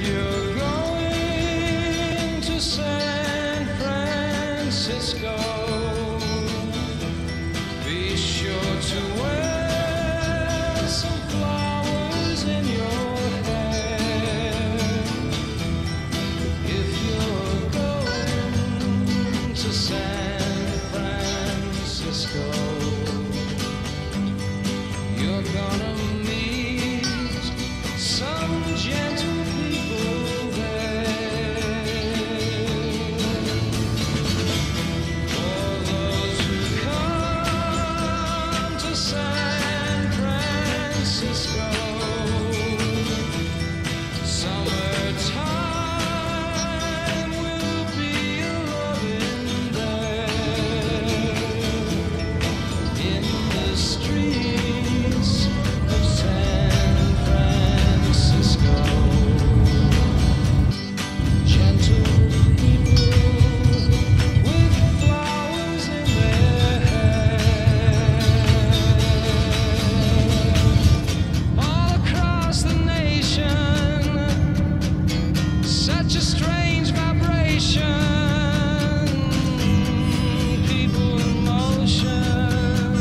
you're going to San Francisco, be sure to wear some flowers in your hair. If you're going to San Francisco, you're gonna meet some gentle people there. For those who come to San Francisco, summertime will be a-loving there. In the streets of San Francisco, gentle people with flowers in their hair. All across the nation, such a strange vibration. People in motion.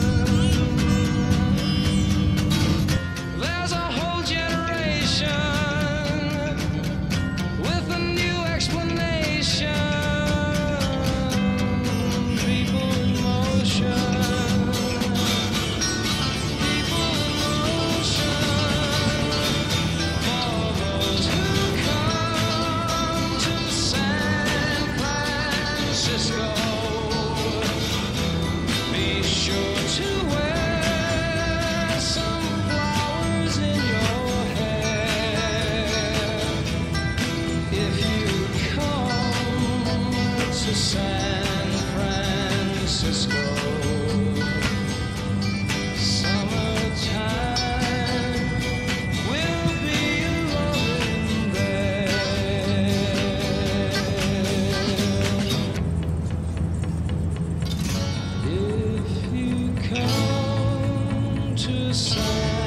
There's a whole generation with a new explanation. People in motion. People in motion. For those who come to San Francisco, be sure to wear some flowers in your hair. If you come to San Francisco, summertime will be a-loving there. If you come to San